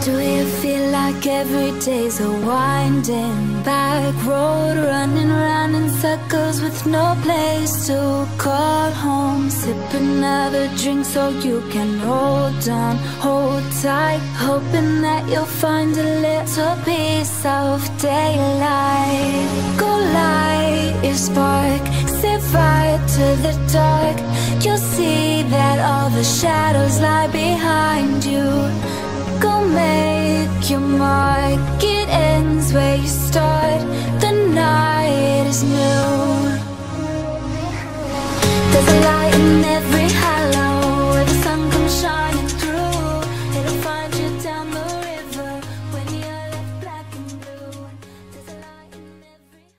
Do you feel like every day's a winding back road, running round in circles with no place to call home? Sip another drink so you can hold on, hold tight, hoping that you'll find a little piece of daylight. Go light your spark, set fire to the dark. You'll see that all the shadows lie behind you. Go make your mark, it ends where you start. The night is new.